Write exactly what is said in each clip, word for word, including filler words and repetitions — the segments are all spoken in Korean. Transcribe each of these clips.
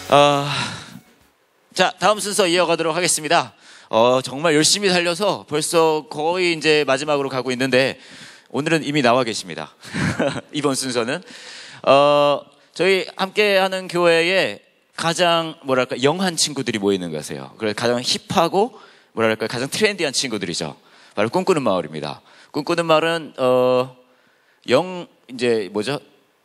어, 자, 다음 순서 이어가도록 하겠습니다. 어, 정말 열심히 달려서 벌써 거의 이제 마지막으로 가고 있는데 오늘은 이미 나와 계십니다. 이번 순서는 어, 저희 함께하는 교회에 가장 뭐랄까 영한 친구들이 모이는 것이에요. 그래서 가장 힙하고 뭐랄까 가장 트렌디한 친구들이죠. 바로 꿈꾸는 마을입니다. 꿈꾸는 마을은 어, 영 이제 뭐죠?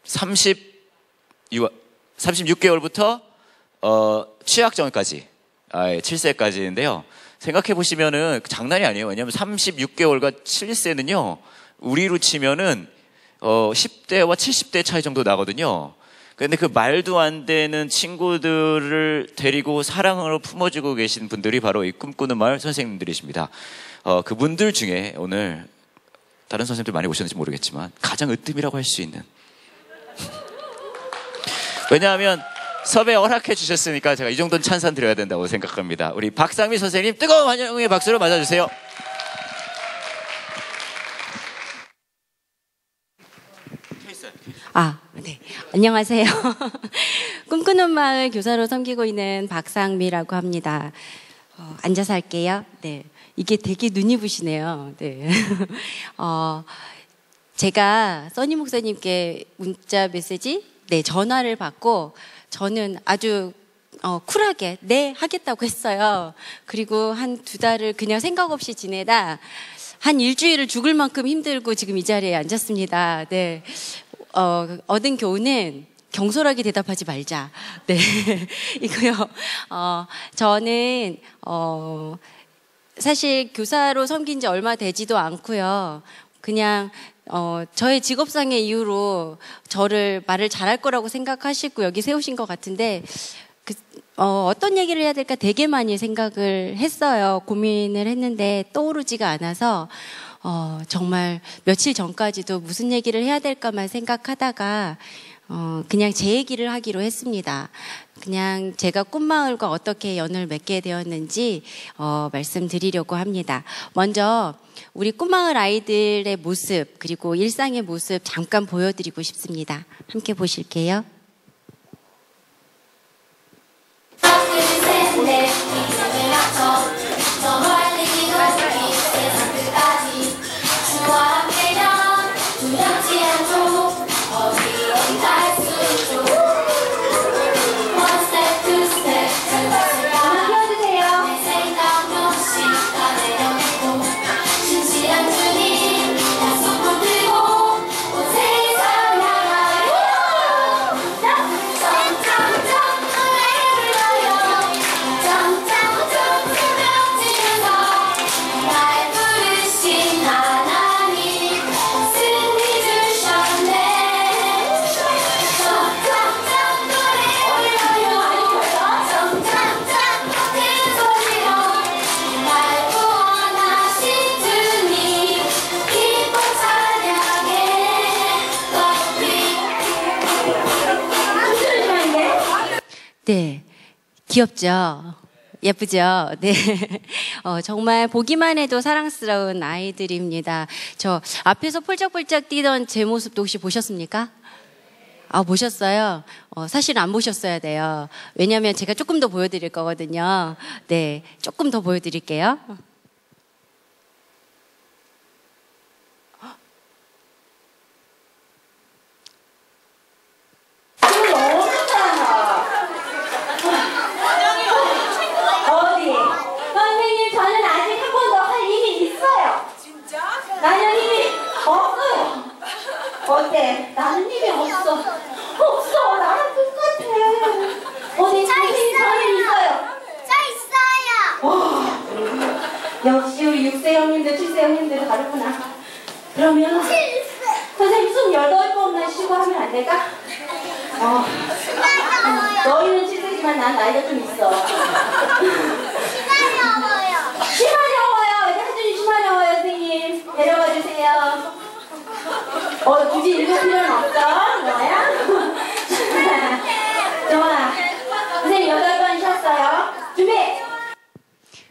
삼십육 개월부터 어, 취약 전까지 아, 칠 세까지인데요. 생각해 보시면은 장난이 아니에요. 왜냐하면 삼십육 개월과 칠 세는요, 우리로 치면은 어, 십 대와 칠십 대 차이 정도 나거든요. 근데 그 말도 안 되는 친구들을 데리고 사랑으로 품어주고 계신 분들이 바로 이 꿈꾸는 마을 선생님들이십니다. 어, 그분들 중에 오늘 다른 선생님들 많이 오셨는지 모르겠지만 가장 으뜸이라고 할 수 있는 왜냐하면 섭외 허락해 주셨으니까 제가 이 정도는 찬산 드려야 된다고 생각합니다. 우리 박상미 선생님 뜨거운 환영의 박수로 맞아주세요. 아, 네. 안녕하세요. 꿈꾸는 마을 교사로 섬기고 있는 박상미라고 합니다. 어, 앉아서 할게요. 네. 이게 되게 눈이 부시네요. 네. 어, 제가 써니 목사님께 문자 메시지, 네, 전화를 받고 저는 아주 어, 쿨하게 네 하겠다고 했어요. 그리고 한 두 달을 그냥 생각 없이 지내다 한 일주일을 죽을 만큼 힘들고 지금 이 자리에 앉았습니다. 네, 어, 얻은 교훈은 경솔하게 대답하지 말자. 네, 이거요. 어, 저는 어, 사실 교사로 섬긴 지 얼마 되지도 않고요. 그냥 어, 저의 직업상의 이유로 저를 말을 잘할 거라고 생각하시고 여기 세우신 것 같은데 그, 어, 어떤 얘기를 해야 될까 되게 많이 생각을 했어요. 고민을 했는데 떠오르지가 않아서 어, 정말 며칠 전까지도 무슨 얘기를 해야 될까만 생각하다가 어, 그냥 제 얘기를 하기로 했습니다. 그냥 제가 꿈마을과 어떻게 연을 맺게 되었는지 어, 말씀드리려고 합니다. 먼저 우리 꿈마을 아이들의 모습 그리고 일상의 모습 잠깐 보여드리고 싶습니다. 함께 보실게요. 네, 귀엽죠? 예쁘죠? 네. 어, 정말 보기만 해도 사랑스러운 아이들입니다. 저 앞에서 폴짝폴짝 뛰던 제 모습도 혹시 보셨습니까? 아, 보셨어요? 어, 사실 안 보셨어야 돼요. 왜냐하면 제가 조금 더 보여드릴 거거든요. 네, 조금 더 보여드릴게요. 나는 힘이 없어요. 어때? 나는 힘이 없어. 없어. 나랑 똑같아. 어디? 저 있어요. 저는 있어요. 저 있어요. 와, 역시 우리 육 세 형님들, 칠 세 형님들 다르구나. 그러면 선생님 스물여덟 번만 쉬고 하면 안 될까? 어. 너희는 칠 세지만 난 나이가 좀 있어. 시간이 어워요. 시간이 어워요. 이제 하준이 시간이 어워요, 선생님. 데려가 주세요. 어, 굳이 읽을 필요는 없어. 좋아요? 좋아. 선생님 여덟 번 쉬었어요. 준비!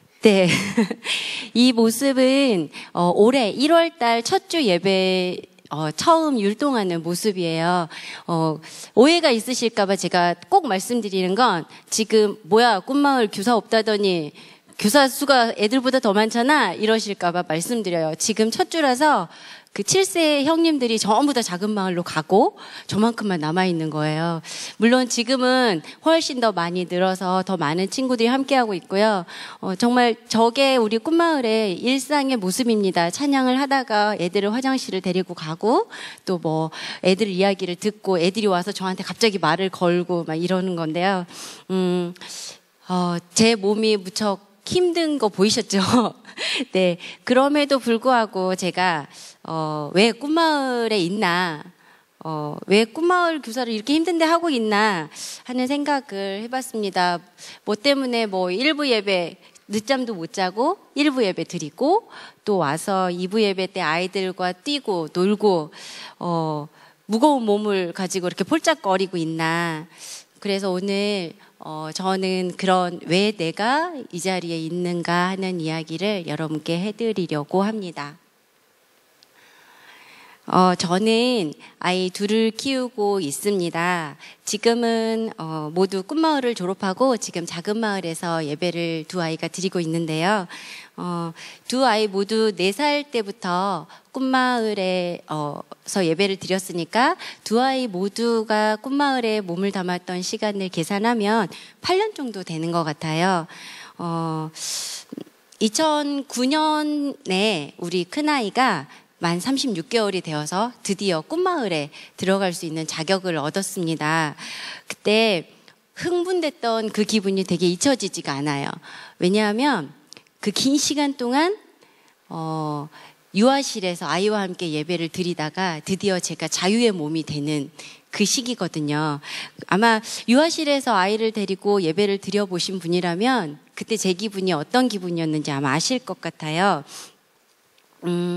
네. 이 모습은 어, 올해 일월 달 첫 주 예배 어, 처음 율동하는 모습이에요. 어, 오해가 있으실까봐 제가 꼭 말씀드리는 건 지금 뭐야 꿈마을 교사 없다더니 교사 수가 애들보다 더 많잖아 이러실까봐 말씀드려요. 지금 첫 주라서 그 칠 세 형님들이 전부 다 작은 마을로 가고 저만큼만 남아있는 거예요. 물론 지금은 훨씬 더 많이 늘어서 더 많은 친구들이 함께하고 있고요. 어, 정말 저게 우리 꿈마을의 일상의 모습입니다. 찬양을 하다가 애들을 화장실을 데리고 가고 또 뭐 애들 이야기를 듣고 애들이 와서 저한테 갑자기 말을 걸고 막 이러는 건데요. 음, 어, 제 몸이 무척 힘든 거 보이셨죠? 네. 그럼에도 불구하고 제가, 어, 왜 꿈마을에 있나, 어, 왜 꿈마을 교사를 이렇게 힘든데 하고 있나 하는 생각을 해봤습니다. 뭐 때문에 뭐 일부 예배, 늦잠도 못 자고 일부 예배 드리고 또 와서 이부 예배 때 아이들과 뛰고 놀고, 어, 무거운 몸을 가지고 이렇게 폴짝거리고 있나. 그래서 오늘 어, 저는 그런 왜 내가 이 자리에 있는가 하는 이야기를 여러분께 해드리려고 합니다. 어, 저는 아이 둘을 키우고 있습니다. 지금은 어, 모두 꿈마을을 졸업하고 지금 작은 마을에서 예배를 두 아이가 드리고 있는데요. 어, 두 아이 모두 네 살 때부터 꿈마을에 어, 서 예배를 드렸으니까 두 아이 모두가 꿈마을에 몸을 담았던 시간을 계산하면 팔 년 정도 되는 것 같아요. 어, 이천구 년에 우리 큰아이가 만 삼십육 개월이 되어서 드디어 꿈마을에 들어갈 수 있는 자격을 얻었습니다. 그때 흥분됐던 그 기분이 되게 잊혀지지가 않아요. 왜냐하면 그 긴 시간 동안 어, 유아실에서 아이와 함께 예배를 드리다가 드디어 제가 자유의 몸이 되는 그 시기거든요. 아마 유아실에서 아이를 데리고 예배를 드려보신 분이라면 그때 제 기분이 어떤 기분이었는지 아마 아실 것 같아요. 음,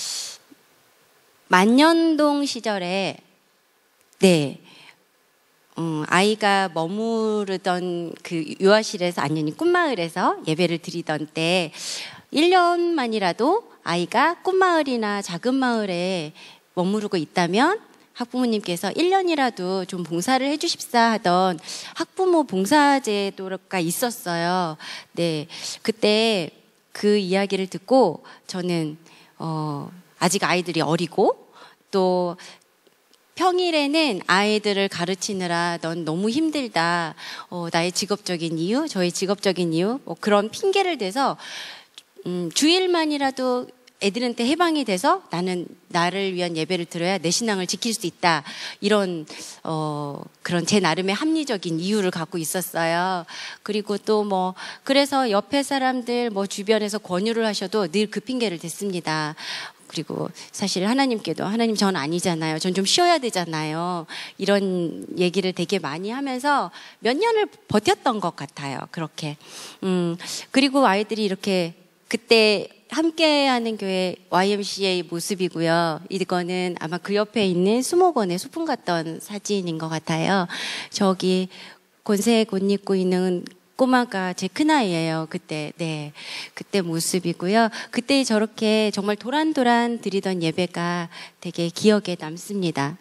만년동 시절에 네, 음, 아이가 머무르던 그 유아실에서 아니 꿈마을에서 예배를 드리던 때 일 년만이라도 아이가 꿈마을이나 작은 마을에 머무르고 있다면 학부모님께서 일 년이라도 좀 봉사를 해주십사 하던 학부모 봉사제도가 있었어요. 네, 그때 그 이야기를 듣고 저는 어, 아직 아이들이 어리고 또 평일에는 아이들을 가르치느라 넌 너무 힘들다. 어, 나의 직업적인 이유, 저의 직업적인 이유, 뭐 그런 핑계를 대서 음, 주일만이라도 애들한테 해방이 돼서 나는 나를 위한 예배를 드려야 내 신앙을 지킬 수 있다. 이런 어, 그런 제 나름의 합리적인 이유를 갖고 있었어요. 그리고 또 뭐 그래서 옆에 사람들 뭐 주변에서 권유를 하셔도 늘 그 핑계를 댔습니다. 그리고 사실 하나님께도 하나님 전 아니잖아요. 전 좀 쉬어야 되잖아요. 이런 얘기를 되게 많이 하면서 몇 년을 버텼던 것 같아요. 그렇게. 음, 그리고 아이들이 이렇게 그때 함께하는 교회 와이엠씨에이 모습이고요. 이거는 아마 그 옆에 있는 수목원에 소풍 갔던 사진인 것 같아요. 저기 곤색 옷 입고 있는 꼬마가 제 큰아이예요. 그때, 네. 그때 모습이고요. 그때 저렇게 정말 도란도란 드리던 예배가 되게 기억에 남습니다.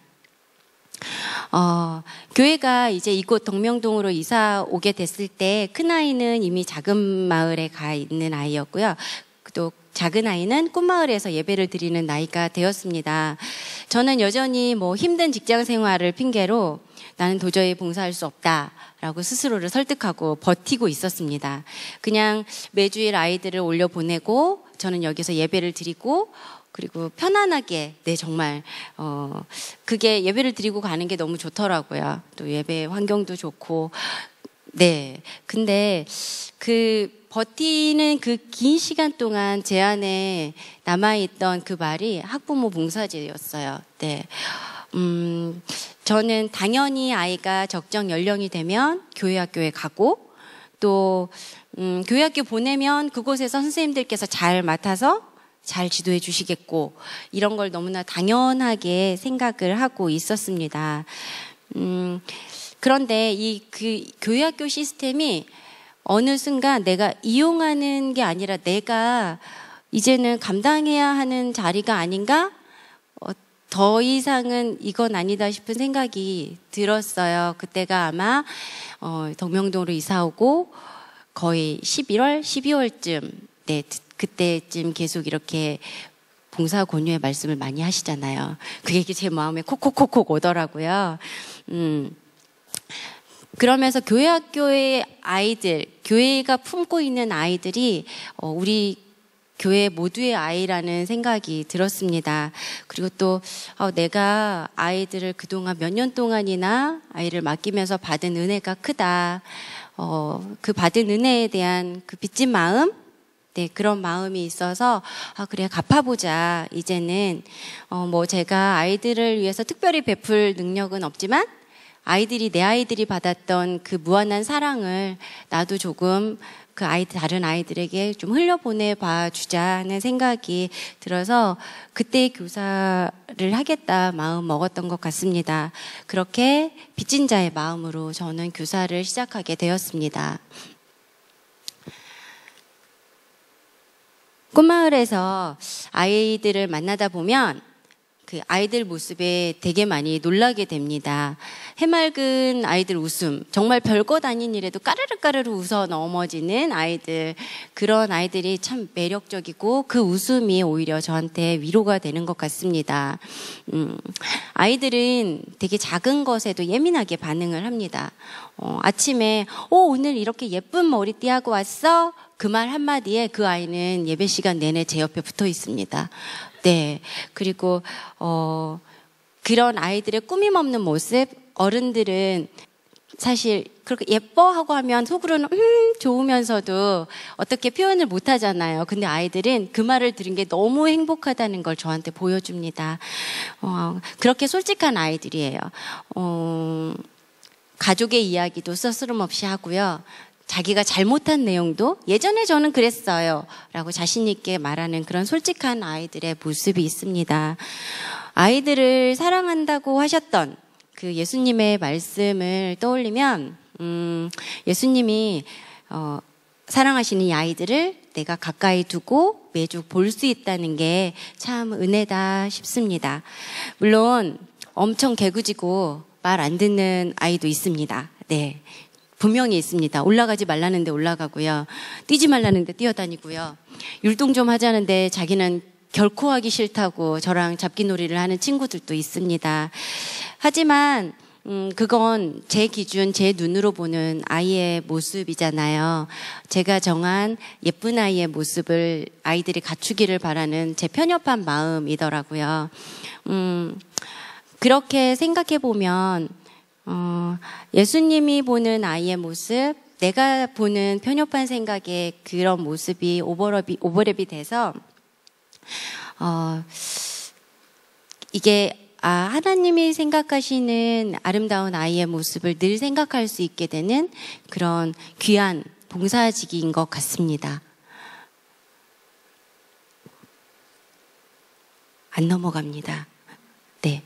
어, 교회가 이제 이곳 덕명동으로 이사 오게 됐을 때 큰아이는 이미 작은 마을에 가 있는 아이였고요. 또 작은 아이는 꿈마을에서 예배를 드리는 나이가 되었습니다. 저는 여전히 뭐 힘든 직장 생활을 핑계로 나는 도저히 봉사할 수 없다라고 스스로를 설득하고 버티고 있었습니다. 그냥 매주일 아이들을 올려보내고 저는 여기서 예배를 드리고 그리고 편안하게 네 정말 어 그게 예배를 드리고 가는 게 너무 좋더라고요. 또 예배 환경도 좋고 네 근데 그 버티는 그 긴 시간 동안 제 안에 남아있던 그 말이 학부모 봉사제였어요. 네. 음, 저는 당연히 아이가 적정 연령이 되면 교회 학교에 가고 또 음, 교회 학교 보내면 그곳에서 선생님들께서 잘 맡아서 잘 지도해 주시겠고 이런 걸 너무나 당연하게 생각을 하고 있었습니다. 음, 그런데 이 그 교회 학교 시스템이 어느 순간 내가 이용하는 게 아니라 내가 이제는 감당해야 하는 자리가 아닌가? 어, 더 이상은 이건 아니다 싶은 생각이 들었어요. 그때가 아마 어, 덕명동으로 이사 오고 거의 십일월, 십이월쯤, 네, 그때쯤 계속 이렇게 봉사 권유의 말씀을 많이 하시잖아요. 그게 제 마음에 콕콕콕콕 오더라고요. 음. 그러면서 교회 학교의 아이들, 교회가 품고 있는 아이들이 어, 우리 교회 모두의 아이라는 생각이 들었습니다. 그리고 또 어, 내가 아이들을 그동안 몇 년 동안이나 아이를 맡기면서 받은 은혜가 크다. 어, 그 받은 은혜에 대한 그 빚진 마음, 네, 그런 마음이 있어서 아 그래 갚아보자. 이제는 어, 뭐 제가 아이들을 위해서 특별히 베풀 능력은 없지만 아이들이 내 아이들이 받았던 그 무한한 사랑을 나도 조금 그 아이 다른 아이들에게 좀 흘려보내 봐 주자는 생각이 들어서 그때 교사를 하겠다 마음 먹었던 것 같습니다. 그렇게 빚진 자의 마음으로 저는 교사를 시작하게 되었습니다. 꽃마을에서 아이들을 만나다 보면 그 아이들 모습에 되게 많이 놀라게 됩니다. 해맑은 아이들 웃음, 정말 별것 아닌 일에도 까르르 까르르 웃어 넘어지는 아이들, 그런 아이들이 참 매력적이고 그 웃음이 오히려 저한테 위로가 되는 것 같습니다. 음, 아이들은 되게 작은 것에도 예민하게 반응을 합니다. 어, 아침에 어, 오늘 이렇게 예쁜 머리띠 하고 왔어? 그 말 한마디에 그 아이는 예배 시간 내내 제 옆에 붙어 있습니다. 네. 그리고, 어, 그런 아이들의 꾸밈 없는 모습, 어른들은 사실 그렇게 예뻐하고 하면 속으로는, 음, 좋으면서도 어떻게 표현을 못 하잖아요. 근데 아이들은 그 말을 들은 게 너무 행복하다는 걸 저한테 보여줍니다. 어, 그렇게 솔직한 아이들이에요. 어, 가족의 이야기도 서스럼없이 하고요. 자기가 잘못한 내용도 예전에 저는 그랬어요 라고 자신 있게 말하는 그런 솔직한 아이들의 모습이 있습니다. 아이들을 사랑한다고 하셨던 그 예수님의 말씀을 떠올리면 음, 예수님이 어, 사랑하시는 이 아이들을 내가 가까이 두고 매주 볼 수 있다는 게 참 은혜다 싶습니다. 물론 엄청 개구지고 말 안 듣는 아이도 있습니다. 네. 분명히 있습니다. 올라가지 말라는데 올라가고요. 뛰지 말라는데 뛰어다니고요. 율동 좀 하자는데 자기는 결코 하기 싫다고 저랑 잡기놀이를 하는 친구들도 있습니다. 하지만 음, 그건 제 기준, 제 눈으로 보는 아이의 모습이잖아요. 제가 정한 예쁜 아이의 모습을 아이들이 갖추기를 바라는 제 편협한 마음이더라고요. 음, 그렇게 생각해 보면 어, 예수님이 보는 아이의 모습, 내가 보는 편협한 생각의 그런 모습이 오버랩이, 오버랩이 돼서, 어, 이게, 아, 하나님이 생각하시는 아름다운 아이의 모습을 늘 생각할 수 있게 되는 그런 귀한 봉사직인 것 같습니다. 안 넘어갑니다. 네.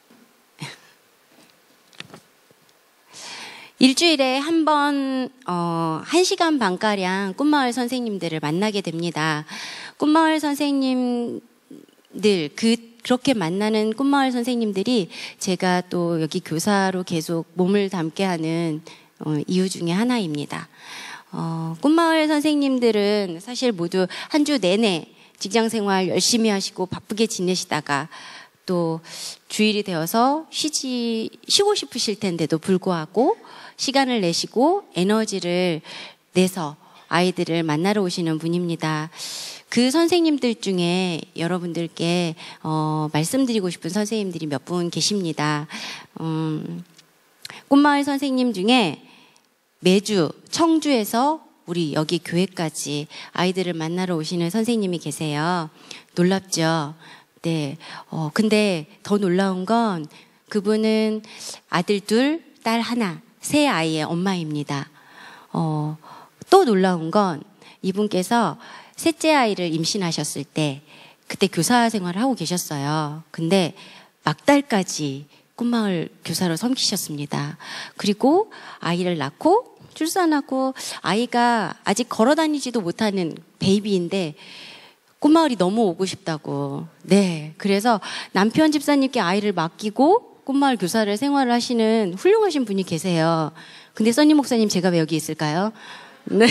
일주일에 한 번, 어, 한 시간 반가량 꿈마을 선생님들을 만나게 됩니다. 꿈마을 선생님들, 그, 그렇게 만나는 꿈마을 선생님들이 제가 또 여기 교사로 계속 몸을 담게 하는 어, 이유 중에 하나입니다. 어, 꿈마을 선생님들은 사실 모두 한 주 내내 직장 생활 열심히 하시고 바쁘게 지내시다가 또 주일이 되어서 쉬지, 쉬고 싶으실 텐데도 불구하고 시간을 내시고 에너지를 내서 아이들을 만나러 오시는 분입니다. 그 선생님들 중에 여러분들께 어, 말씀드리고 싶은 선생님들이 몇 분 계십니다. 음, 꽃마을 선생님 중에 매주 청주에서 우리 여기 교회까지 아이들을 만나러 오시는 선생님이 계세요. 놀랍죠? 네. 어, 근데 더 놀라운 건 그분은 아들 둘, 딸 하나, 세 아이의 엄마입니다. 어, 또 놀라운 건 이분께서 셋째 아이를 임신하셨을 때 그때 교사 생활을 하고 계셨어요. 근데 막달까지 꿈마을 교사로 섬기셨습니다. 그리고 아이를 낳고 출산하고 아이가 아직 걸어 다니지도 못하는 베이비인데 꽃마을이 너무 오고 싶다고. 네. 그래서 남편 집사님께 아이를 맡기고 꽃마을 교사를 생활을 하시는 훌륭하신 분이 계세요. 근데 써니 목사님 제가 왜 여기 있을까요? 네.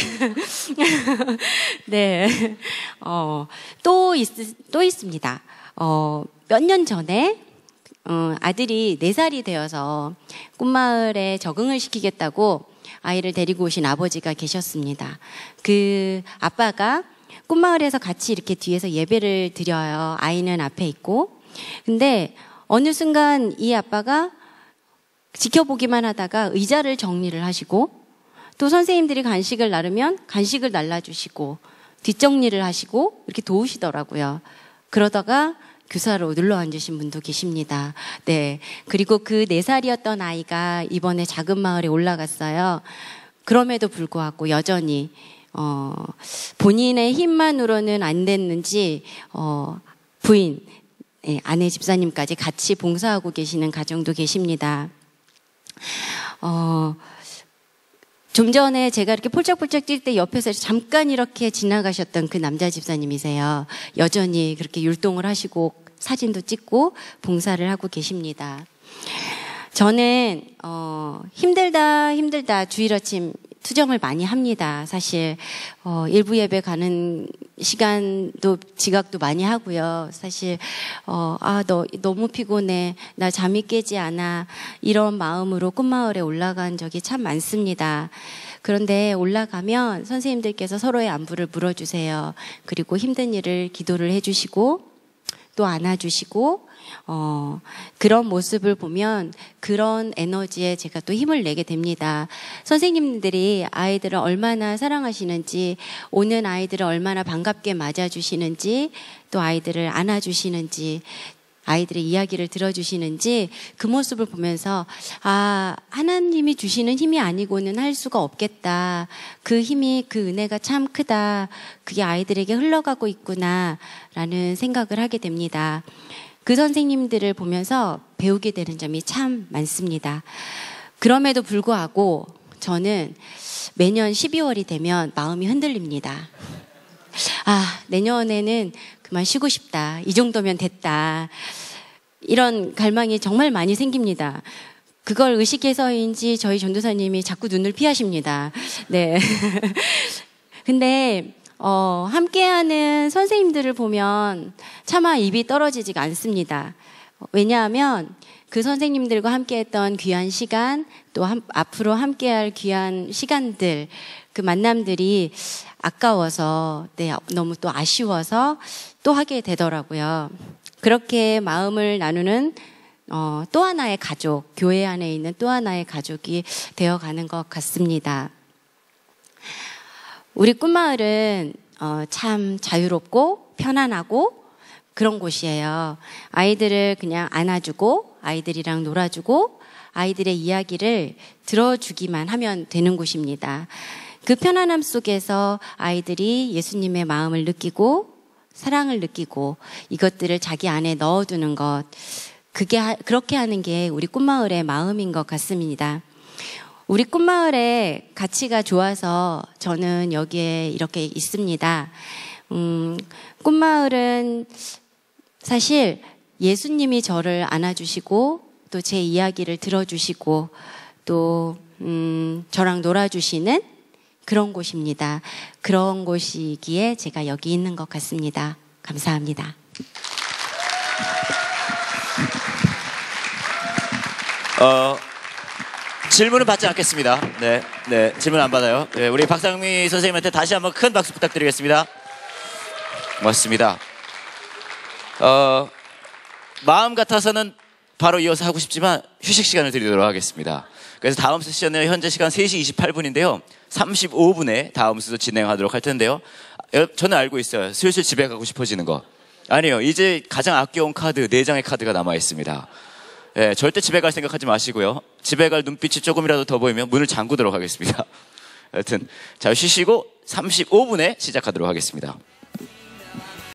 네. 어, 또 있, 또 있습니다. 어, 몇 년 전에 어, 아들이 네 살이 되어서 꽃마을에 적응을 시키겠다고 아이를 데리고 오신 아버지가 계셨습니다. 그 아빠가 꽃마을에서 같이 이렇게 뒤에서 예배를 드려요. 아이는 앞에 있고. 근데 어느 순간 이 아빠가 지켜보기만 하다가 의자를 정리를 하시고 또 선생님들이 간식을 나르면 간식을 날라주시고 뒷정리를 하시고 이렇게 도우시더라고요. 그러다가 교사로 눌러 앉으신 분도 계십니다. 네. 그리고 그 네 살이었던 아이가 이번에 작은 마을에 올라갔어요. 그럼에도 불구하고 여전히, 어, 본인의 힘만으로는 안 됐는지, 어, 부인, 네, 아내 집사님까지 같이 봉사하고 계시는 가정도 계십니다. 어, 좀 전에 제가 이렇게 폴짝폴짝 뛸 때 옆에서 잠깐 이렇게 지나가셨던 그 남자 집사님이세요. 여전히 그렇게 율동을 하시고 사진도 찍고 봉사를 하고 계십니다. 저는 어, 힘들다 힘들다 주일 아침 투정을 많이 합니다. 사실 어, 일부 예배 가는 시간도 지각도 많이 하고요. 사실 어, 아, 너 너무 피곤해. 나 잠이 깨지 않아. 이런 마음으로 꽃마을에 올라간 적이 참 많습니다. 그런데 올라가면 선생님들께서 서로의 안부를 물어주세요. 그리고 힘든 일을 기도를 해주시고 또 안아주시고 어, 그런 모습을 보면 그런 에너지에 제가 또 힘을 내게 됩니다. 선생님들이 아이들을 얼마나 사랑하시는지, 오는 아이들을 얼마나 반갑게 맞아주시는지, 또 아이들을 안아주시는지, 아이들의 이야기를 들어주시는지 그 모습을 보면서 아, 하나님이 주시는 힘이 아니고는 할 수가 없겠다. 그 힘이, 그 은혜가 참 크다. 그게 아이들에게 흘러가고 있구나 라는 생각을 하게 됩니다. 그 선생님들을 보면서 배우게 되는 점이 참 많습니다. 그럼에도 불구하고 저는 매년 십이월이 되면 마음이 흔들립니다. 아, 내년에는 그만 쉬고 싶다. 이 정도면 됐다. 이런 갈망이 정말 많이 생깁니다. 그걸 의식해서인지 저희 전도사님이 자꾸 눈을 피하십니다. 네. 근데 어, 함께하는 선생님들을 보면 차마 입이 떨어지지가 않습니다. 왜냐하면 그 선생님들과 함께했던 귀한 시간, 또 함, 앞으로 함께할 귀한 시간들, 그 만남들이 아까워서, 네, 너무 또 아쉬워서 또 하게 되더라고요. 그렇게 마음을 나누는 어, 또 하나의 가족, 교회 안에 있는 또 하나의 가족이 되어가는 것 같습니다. 우리 꿈마을은 어, 참 자유롭고 편안하고 그런 곳이에요. 아이들을 그냥 안아주고 아이들이랑 놀아주고 아이들의 이야기를 들어주기만 하면 되는 곳입니다. 그 편안함 속에서 아이들이 예수님의 마음을 느끼고 사랑을 느끼고 이것들을 자기 안에 넣어두는 것, 그게 하, 그렇게 하는 게 우리 꿈마을의 마음인 것 같습니다. 우리 꿈마을의 가치가 좋아서 저는 여기에 이렇게 있습니다. 음, 꿈마을은 사실 예수님이 저를 안아주시고 또 제 이야기를 들어주시고 또 음, 저랑 놀아주시는 그런 곳입니다. 그런 곳이기에 제가 여기 있는 것 같습니다. 감사합니다. 어, 질문은 받지 않겠습니다. 네, 네, 질문 안 받아요. 네, 우리 박상미 선생님한테 다시 한번 큰 박수 부탁드리겠습니다. 고맙습니다. 어, 마음 같아서는 바로 이어서 하고 싶지만 휴식 시간을 드리도록 하겠습니다. 그래서 다음 세션은 현재 시간 세 시 이십팔 분인데요. 삼십오 분에 다음 수도 진행하도록 할 텐데요. 저는 알고 있어요. 슬슬 집에 가고 싶어지는 거. 아니요. 이제 가장 아껴온 카드, 네 장의 카드가 남아 있습니다. 예, 절대 집에 갈 생각하지 마시고요. 집에 갈 눈빛이 조금이라도 더 보이면 문을 잠그도록 하겠습니다. 여튼 잘 쉬시고 삼십오 분에 시작하도록 하겠습니다.